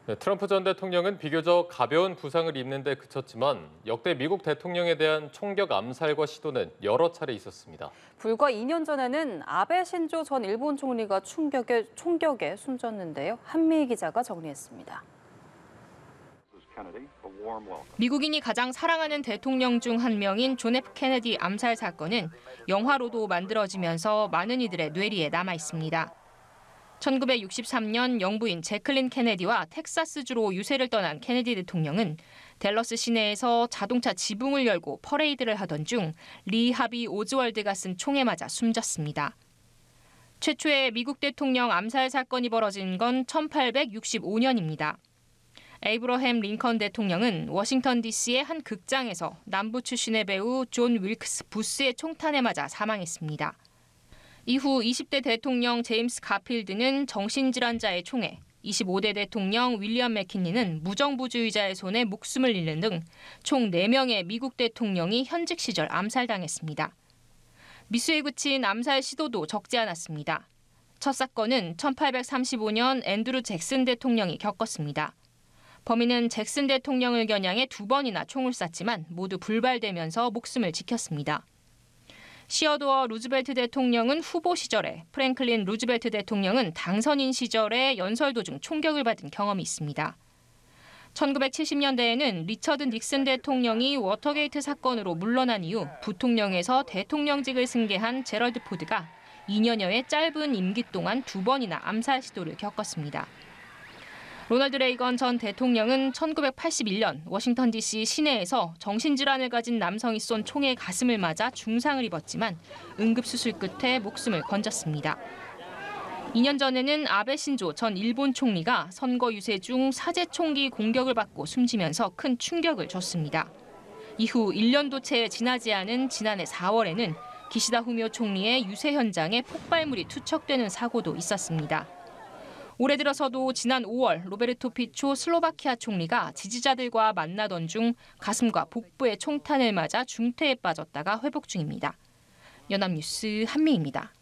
네, 트럼프 전 대통령은 비교적 가벼운 부상을 입는 데 그쳤지만 역대 미국 대통령에 대한 총격 암살과 시도는 여러 차례 있었습니다. 불과 2년 전에는 아베 신조 전 일본 총리가 총격에 숨졌는데요. 한미희 기자가 정리했습니다. 미국인이 가장 사랑하는 대통령 중 한 명인 존 F 케네디 암살 사건은 영화로도 만들어지면서 많은 이들의 뇌리에 남아 있습니다. 1963년 영부인 제클린 케네디와 텍사스주로 유세를 떠난 케네디 대통령은 댈러스 시내에서 자동차 지붕을 열고 퍼레이드를 하던 중 리 하비 오즈월드가 쓴 총에 맞아 숨졌습니다. 최초의 미국 대통령 암살 사건이 벌어진 건 1865년입니다. 에이브러햄 링컨 대통령은 워싱턴 DC의 한 극장에서 남부 출신의 배우 존 윌크스 부스의 총탄에 맞아 사망했습니다. 이후 20대 대통령 제임스 가필드는 정신질환자의 총에, 25대 대통령 윌리엄 맥킨리는 무정부주의자의 손에 목숨을 잃는 등 총 4명의 미국 대통령이 현직 시절 암살당했습니다. 미수에 그친 암살 시도도 적지 않았습니다. 첫 사건은 1835년 앤드루 잭슨 대통령이 겪었습니다. 범인은 잭슨 대통령을 겨냥해 2번이나 총을 쐈지만 모두 불발되면서 목숨을 지켰습니다. 시어도어 루즈벨트 대통령은 후보 시절에, 프랭클린 루즈벨트 대통령은 당선인 시절에 연설 도중 총격을 받은 경험이 있습니다. 1970년대에는 리처드 닉슨 대통령이 워터게이트 사건으로 물러난 이후 부통령에서 대통령직을 승계한 제럴드 포드가 2년여의 짧은 임기 동안 2번이나 암살 시도를 겪었습니다. 로널드 레이건 전 대통령은 1981년 워싱턴 DC 시내에서 정신질환을 가진 남성이 쏜 총에 가슴을 맞아 중상을 입었지만 응급수술 끝에 목숨을 건졌습니다. 2년 전에는 아베 신조 전 일본 총리가 선거 유세 중 사제총기 공격을 받고 숨지면서 큰 충격을 줬습니다. 이후 1년도 채 지나지 않은 지난해 4월에는 기시다 후미오 총리의 유세 현장에 폭발물이 투척되는 사고도 있었습니다. 올해 들어서도 지난 5월 로베르토 피초 슬로바키아 총리가 지지자들과 만나던 중 가슴과 복부에 총탄을 맞아 중태에 빠졌다가 회복 중입니다. 연합뉴스 한미희입니다.